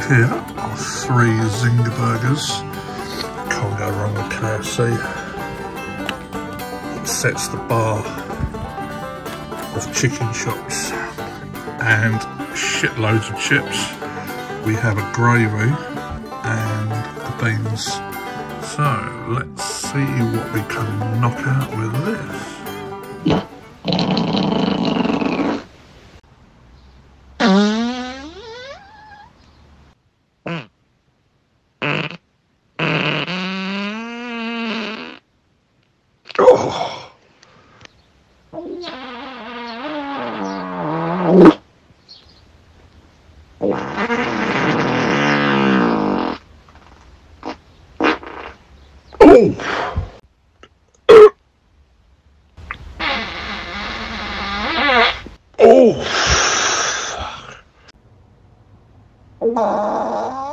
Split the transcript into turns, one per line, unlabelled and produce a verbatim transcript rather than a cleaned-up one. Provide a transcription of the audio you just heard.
here are three Zinger burgers. Can't go wrong with K F C. It sets the bar of chicken chops and shitloads of chips. We have a gravy and the beans. So let's see what we can knock out with this. Oh. Oh. Oh.